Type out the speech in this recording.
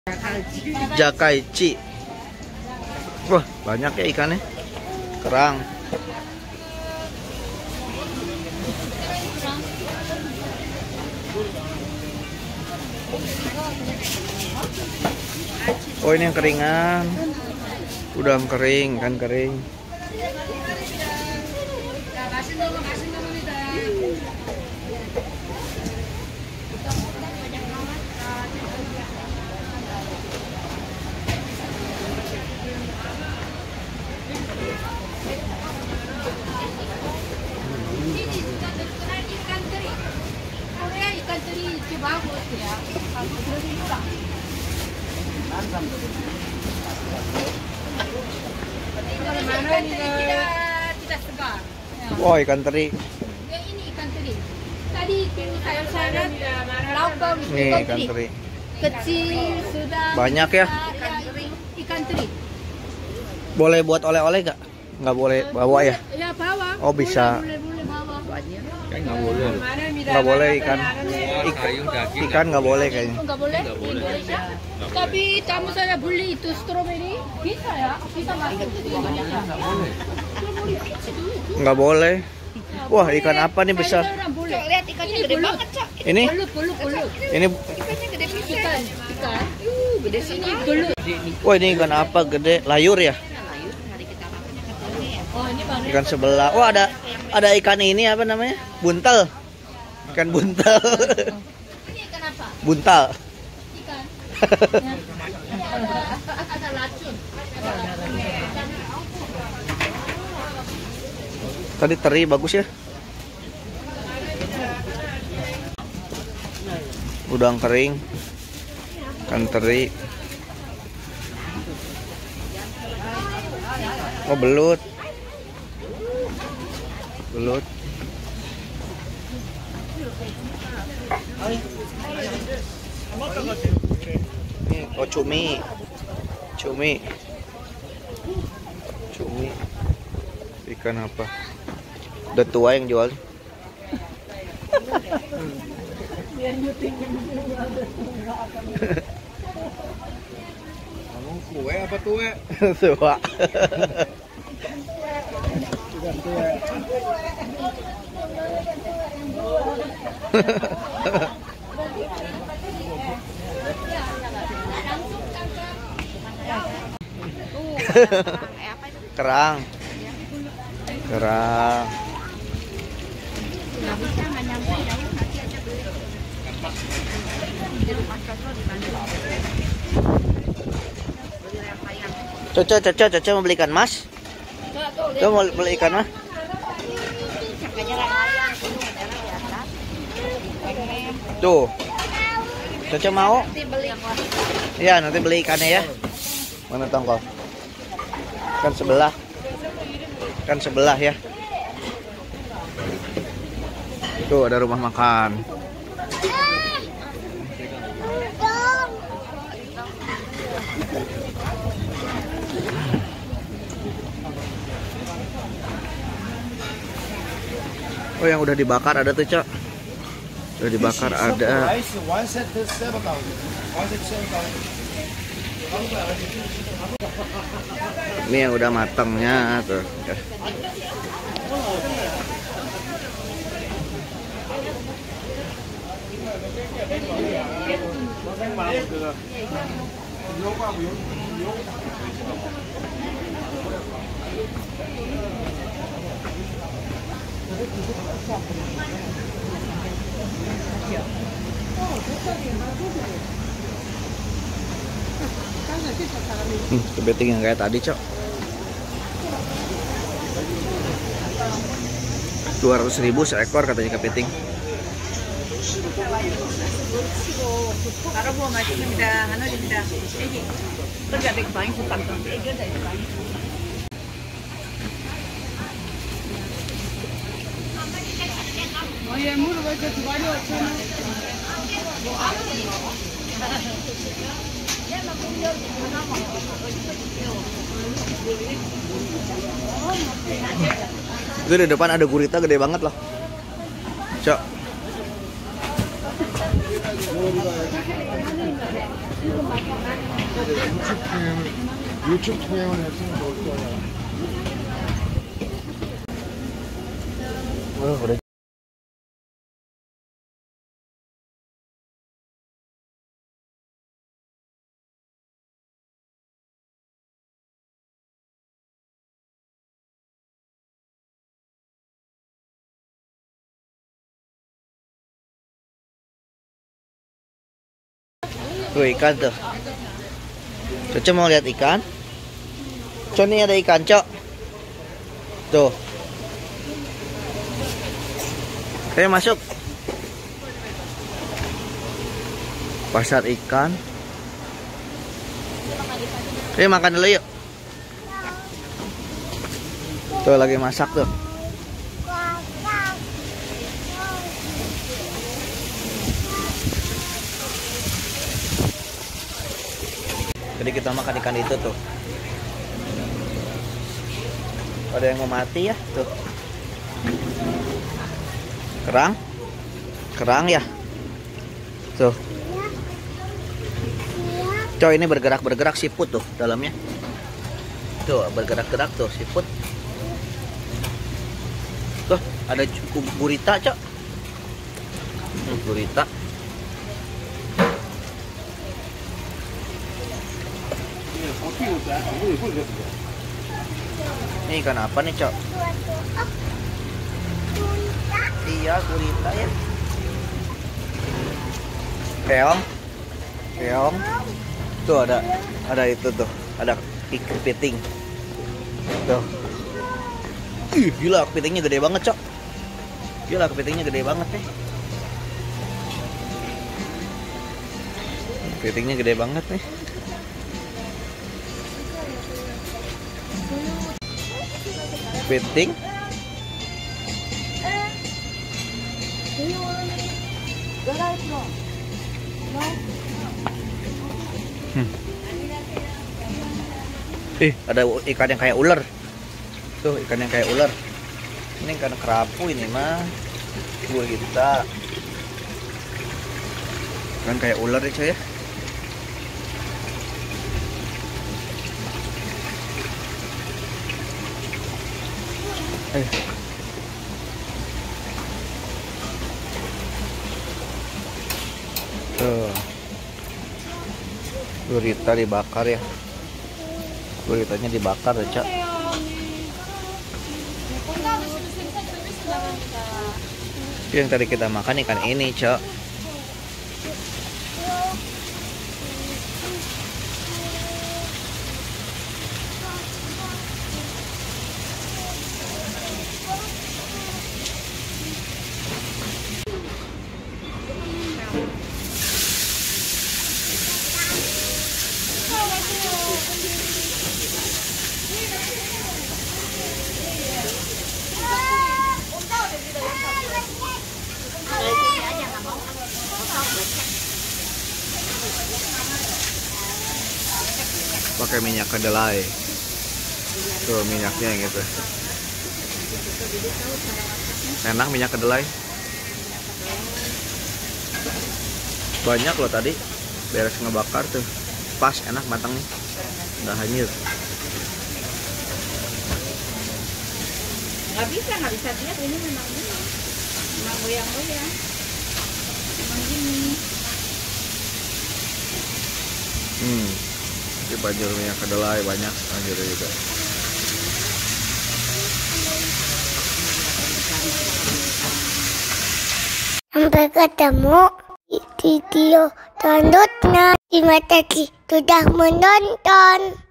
Jakaichi. Wah, banyak ya ikannya. Kerang. Oh, ini yang keringan. Udang kering, kan kering. Wah, ikan teri. Ya, ini ikan teri. Tadi saya lauk Nih ikan teri. kecil sudah. Banyak ya. Ikan teri. Boleh buat oleh-oleh gak? Nggak boleh bawa ya? Ya, bawa. Oh, bisa. Boleh bawa. Nggak boleh. Nggak boleh ikan. Ikan nggak boleh kayaknya. Nggak boleh di Indonesia. Tapi kamu saya beli itu stroberi bisa ya? Bisa masuk ke Indonesia. Nggak boleh. Wah, ikan apa nih besar? Cok, lihat ikannya gede banget, Cok. Ini? Belut. Ini. Ikannya gede pisan. Ikan. Gede sini belut. Wah, ini ikan apa gede? Layur ya? Oh, ini baru. Ikan sebelah. Oh, ada ikan ini apa namanya? Buntel. Ikan buntel. Ini ikan apa? Buntal. Ikan. Ada racun. Tadi teri bagus ya. Udang kering. Ikan teri. Oh, belut. Belut. Oh, cumi. Ikan apa? Udah tua yang jual. Kamu kue apa tue? Tua. Kerang. Caca mau beli ikan mas? Tuh mau beli ikan mas? Tuh. Caca mau? Iya, nanti beli ikannya ya. Mana tongkol? Kan sebelah ya. Tuh ada rumah makan. Oh, yang udah dibakar ada tuh, Cok. Udah dibakar ada. Ini yang udah matangnya tuh. Kepiting yang kayak tadi, Cok. 200.000 seekor katanya kepiting. Itu di depan ada gurita gede banget loh, Cok. 유축 투명을 했으면 좋을 거야. Udah. Tuh ikan tuh. Coco mau lihat ikan? Cok, nih ada ikan, Cok. Tuh. Ayo masuk. Pasar ikan. Ayo makan dulu yuk. Tuh lagi masak tuh. Jadi kita makan ikan itu tuh. Ada yang mau mati ya tuh. Kerang ya. Tuh. Coy, ini bergerak siput tuh dalamnya. Tuh bergerak tuh siput. Tuh ada gurita, Cok. Gurita. Ini ikan apa nih, Cok? Iya, gurita ya. Keong. Tuh ada itu tuh, ada kepiting. Tuh. Ih, gila kepitingnya gede banget, Cok. Gila kepitingnya gede banget nih. Kepitingnya gede banget nih. Kepiting. Ada ikan yang kayak ular. Tuh, ikan yang kayak ular. Ini ikan kerapu ini mah. Gurita. Ikan kayak ular ya, coy ya. Tuh. Gurita dibakar ya. Guritanya dibakar ya, Cak. Yang tadi kita makan ikan ini, Cak. Pakai minyak kedelai. Tuh minyaknya yang gitu. Enak minyak kedelai. Banyak loh tadi. Beres ngebakar tuh. Pas, enak, matang nih. Nggak hanyut. Nggak bisa lihat ini memang goyang-goyang. Memang gini. Ini banjir minyak kedelai banyak banjir juga. Sampai ketemu di video selanjutnya. Terima kasih sudah menonton.